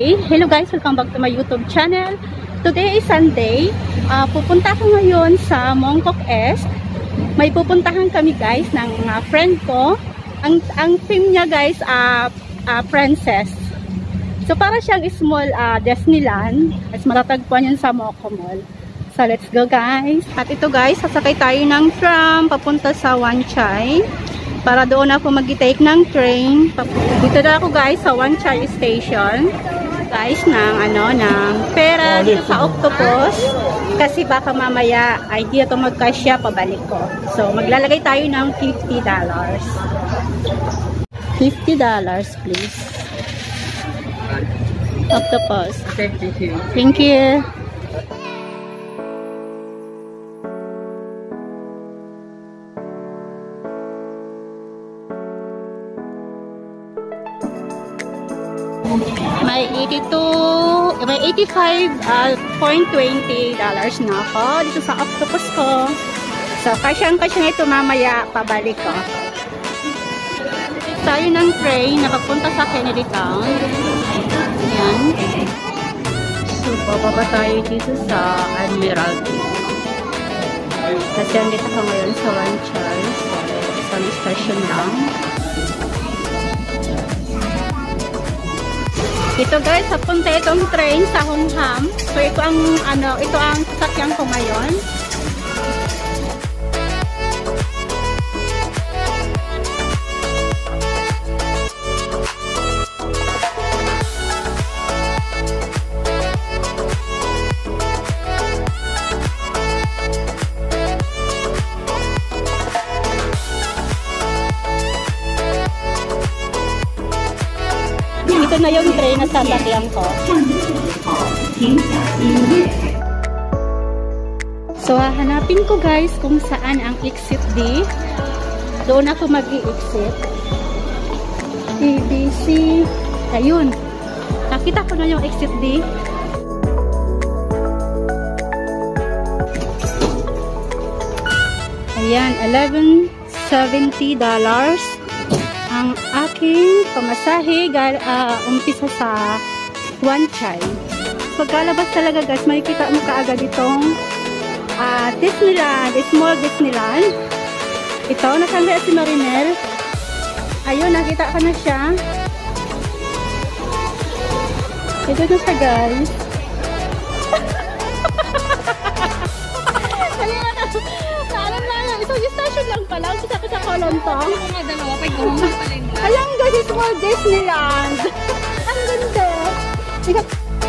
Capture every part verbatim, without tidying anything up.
Hey, hello guys, welcome back to my YouTube channel. Today is Sunday. Uh, pupunta ko ngayon sa MOKO East. May pupuntahan kami guys ng uh, friend ko. Ang, ang theme niya guys, uh, uh, princess. So para siyang small uh, Disneyland. As matatagpuan yun sa MOKO Mall. So let's go guys. At ito guys, sasakay tayo ng tram papunta sa Wanchai. Para doon ako mag-take ng train. Dito na ako guys sa Wanchai Station. Guys, ng ano, ng pera dito sa Octopus. Kasi baka mamaya ay di ito magkasya pabalik ko. So maglalagay tayo ng fifty dollars. fifty dollars please. Octopus. Okay, thank you. Thank you. May eighty-two, may eighty-five point two zero dollars na ako dito sa Octopus ko. So, kasyang-kasya na ito mamaya pabalik ko. Tayo ng train na papunta sa Kennedy Town. Ayan. So, bababa tayo dito sa Admiralty. Kasi andito ako ngayon sa Wanchai. So, isang station lang. Ito guys, papunta itong train sa Hongham. So ito ang ano, ito ang sasakyan ko ngayon. Ito na yung train na sasakyan ko. So, hahanapin ko guys kung saan ang exit D. Doon ako mag-i-exit. A, B, C. Ayun. Nakita ko na yung exit D. Ayan, eleven seventy dollars. Ang aking pamasahe uh, umpisa sa Wanchai. Pagkalabas talaga guys, makikita mo kaagad itong uh, Disneyland, small Disneyland. Ito, nakangga si Marinel. Ayun, nakita ka na siya. Ito na siya guys. Naalam na lang, isang station lang pala. Kita ko sa Kolontong. Alam guys, small Disneyland. Ang ganda. Ika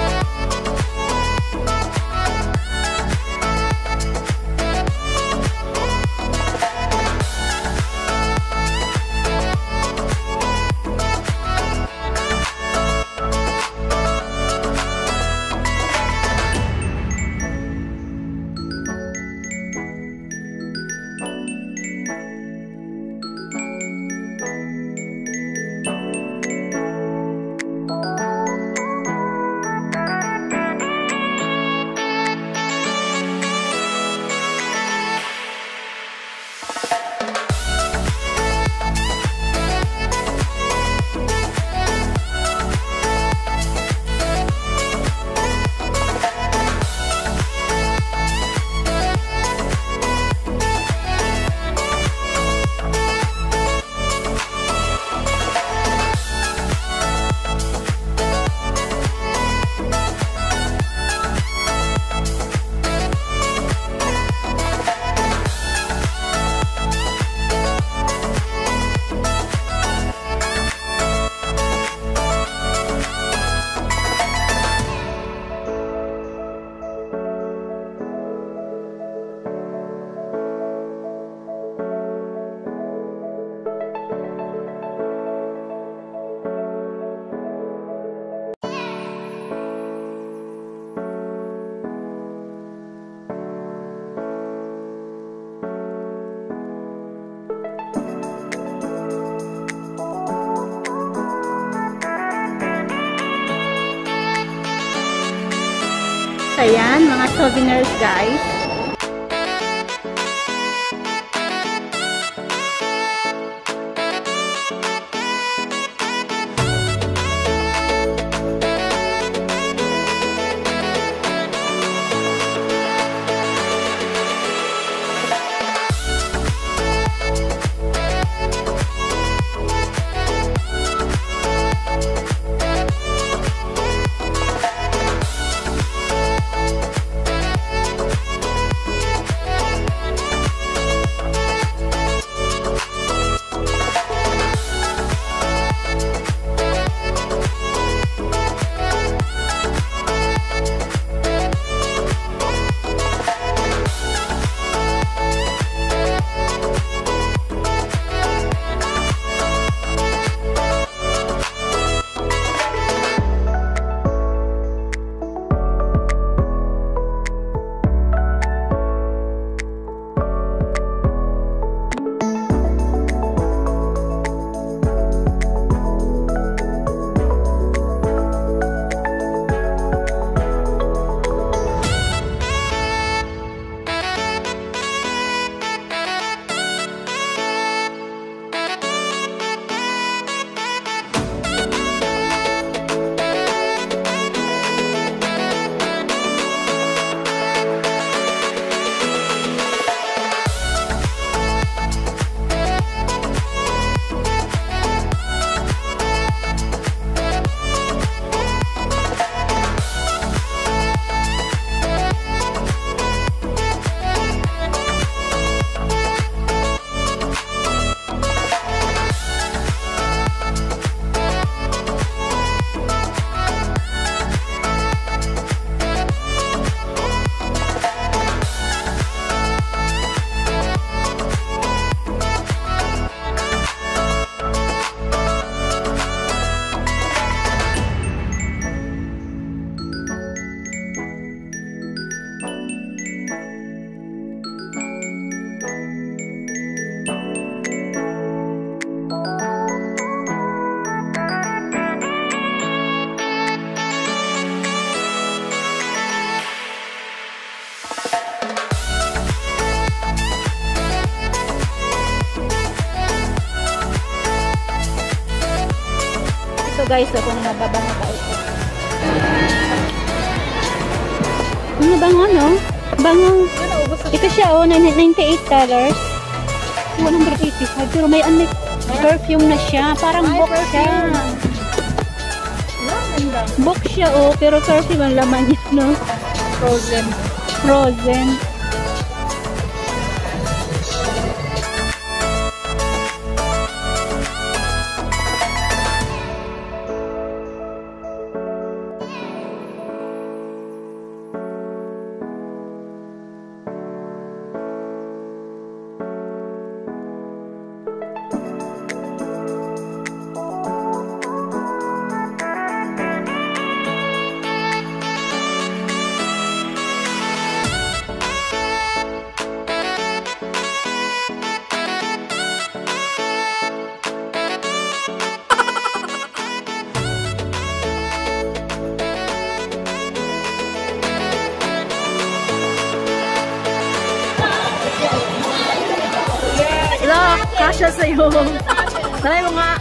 Ayan, mga souvenirs guys. ito guys, so kung nababango pa ito. Ano bango, no? Bango. Ito siya, oh, ninety-eight dollars. one eighty-five, pero may ano, perfume na siya. Parang book siya. Book siya, oh, pero perfume ang laman niya, no? Frozen. Frozen. Kasha sa'yo. Try mo nga.